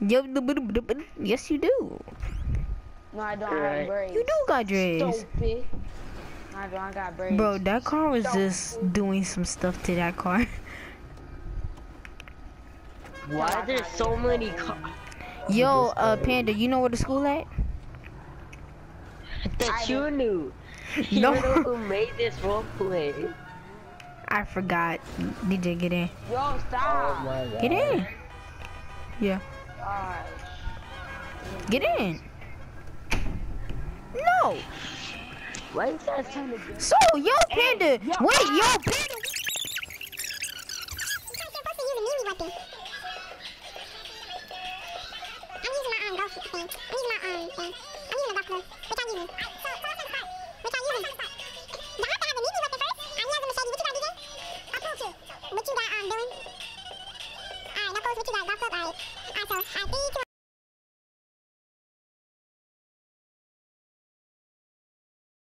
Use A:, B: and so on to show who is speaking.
A: Yes, you do.
B: No, I don't have braids.
A: You do got dreads.
B: Stupid. No, I don't. I got braids.
A: Bro, that car was just doing some stuff to that car.
C: Why are there so many cars?
A: Yo, Panda, you know where the school at?
C: That you knew. You
A: No.
C: know who made this roleplay.
A: I forgot. DJ, get in.
B: Yo, stop.
D: Oh my God.
A: Get in. Yeah.
B: Gosh.
A: Get in. No.
C: Why is that trying to
A: So, yo, Panda. Wait, yo, Panda.